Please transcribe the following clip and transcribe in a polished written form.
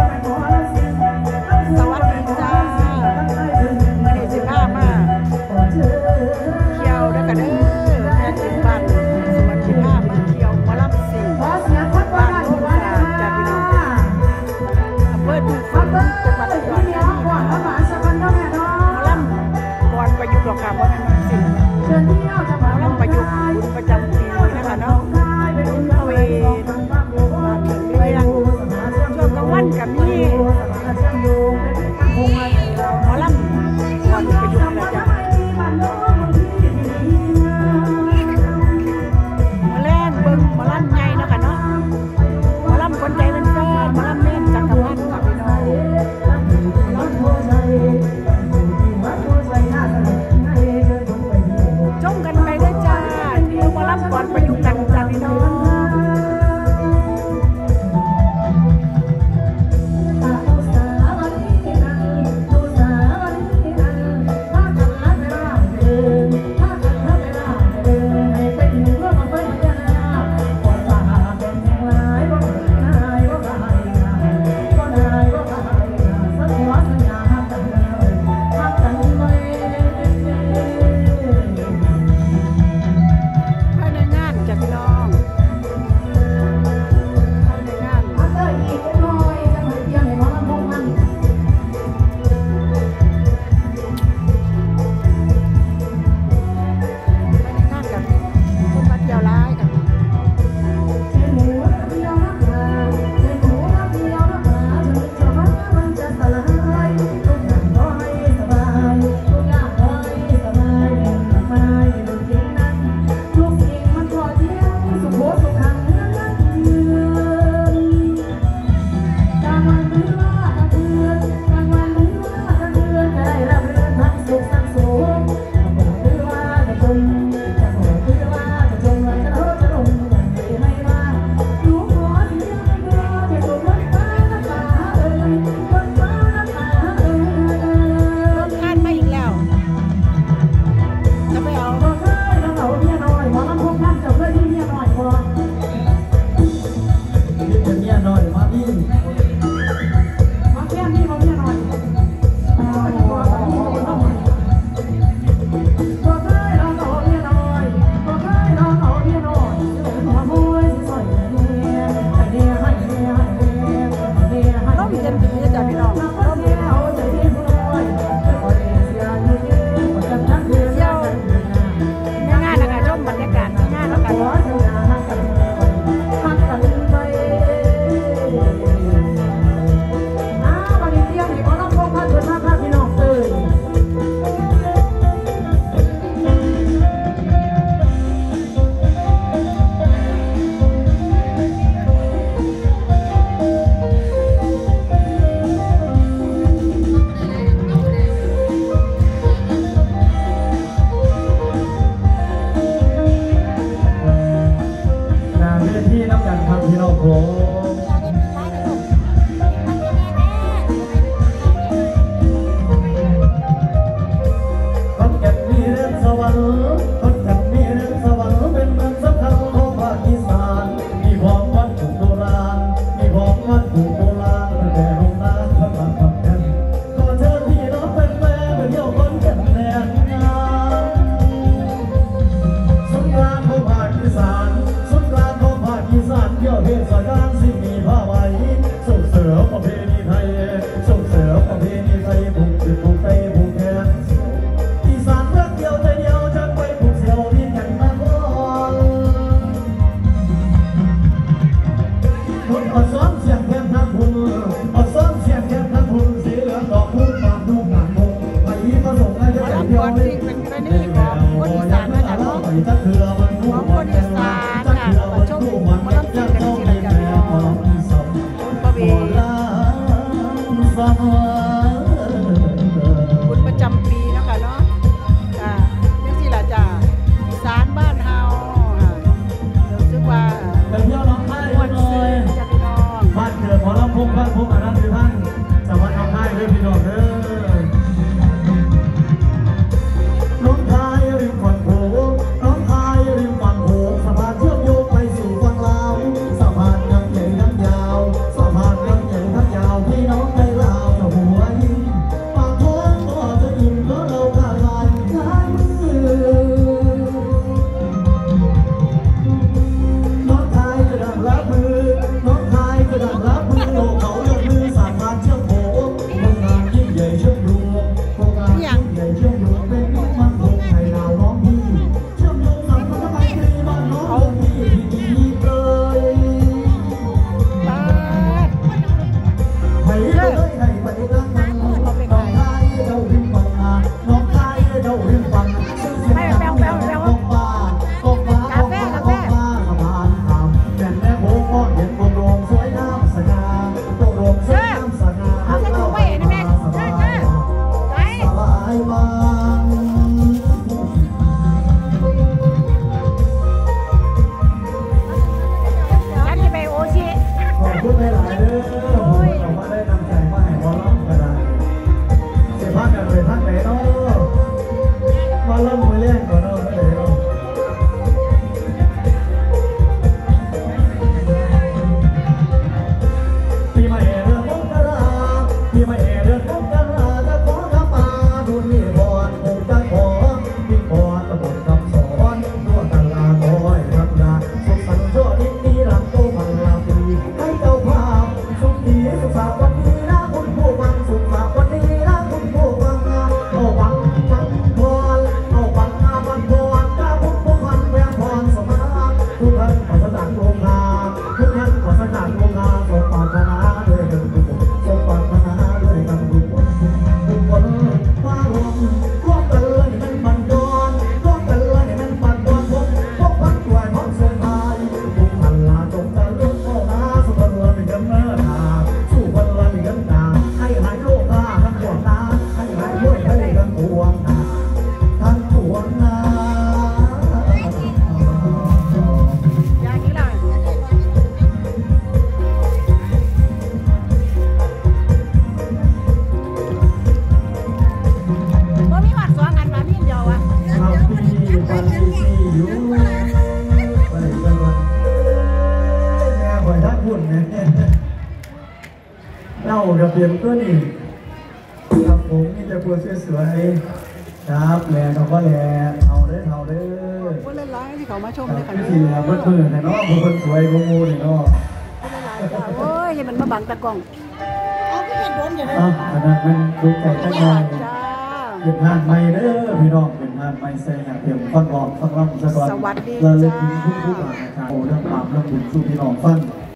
สวัสดีจ้ามื่อนี้สิบห้ามาเที่ยวด้วยกันเด้อแม่จิ๋มบ้านสวนสิบห้ามาเที่ยวมารับสิ่งบ้านโน้นสาจ้าพี่น้องอำเภอทุ่งฝนจังหวัดอุดรธานีมาล่ำก่อนประยุกต์หรอกค่ะเพราะนั่นสิ่งมาล่ำประยุกต์บุญประจำปีนะคะเนาะเวทเรื่องช่วงกลางวันกับมีหมอลำก่อนประยุกต์นะจ๊ะมาแรงเบิ้งหมอลำไงนะคะเนาะหมอลำคนใจเป็นแฟนหมอลำเล่นจักรวาลกับพี่น้องจงกันไปด้วยจ้าที่หมอลำก่อนประยุกต์กันจ้าพี่น้องบุญประจำปีนะคะเนาะจ้านี่สิล่ะจ้าอีสานบ้านเฮารู้สึกว่าม่วนซื่นจ้าพี่น้องบ้านเกิดของลำพูนบ้านพงอนันต์ท่านจังหวัดหนองคายด้วยพี่น้องเด้อน้องคายริมฝั่งโขงน้องคายริมฝั่งโขงสะพานเชื่อมโยงไปสู่ฝั่งลาวสะพานยังใหญ่ทั้งยาวสะพานยังใหญ่ทั้งยาวพี่ใหม่เรื่องของกะลาปีใหม่เรื่องของกะลาจะขอกระปาดูนี่บอลคงจะขอพี่บอลตะบนคำสอนตัวกะลาคอยทำงานสุขสันต์ชั่วนิดนี้หลังโตพันลาปีให้เจ้าภาพสุขดีสุขสันต์วันนี้นะคุณผู้ฟังสุขสันต์วันนี้นะคุณผู้ฟังเอาหวังฟังพรเอาหวังฟังพรกาบุญผู้พันแววพรสมาทุกท่านขอสถานโรงงานทุกท่านขอสถานโรงงานสมปรารถนาด้วยกันทุกคนสมปรารถนาด้วยกันทุกคนทุกคนมารวมกันเลยมันบันดอนร่วมกันเลยมันบันดอนพบพันตัวพบเส้นทางทุกพันลาจงจะเลือกเข้ามาสุขเลยเป็นกันเมื่อหาสู้คนเลยเป็นกันหนาให้หายโรคราทั้งปวดนาให้หายด้วยให้กันปวดนาทั้งปวดนาอย่างนี้ล่ะบ่มีหอดสองอันมามีเดียวอะเอาพี่ปันพี่อยู่ไปกันวันแม่บ่อยทักหุ่นเนี่ยเล่าระเบียบตัวนี้ครับผมนี่จะพูดสวยๆครับแหล่เขาก็แหล่เอาเด้อเอาเด้อคนหลายๆที่เขามาชมเลยค่ะพี่ทีครับเพื่อนๆเนาะคนสวยกูมูนี่เนาะคนหลายๆจ้าโอ้ยให้มันมาบังตะกล้องเอาพี่เห็นโดนอย่างนั้นอันนั้นมันดูใจตั้งใจจ้าเป็นงานใหม่เด้อพี่น้องเป็นงานใหม่ใส่หาเตรียมฟังร้องฟังรำซะก่อนสวัสดีเราเล่นจ้าทุกๆอ่านนะครับโอ้เรื่องความเรื่องบุญสู่พี่น้องฟัง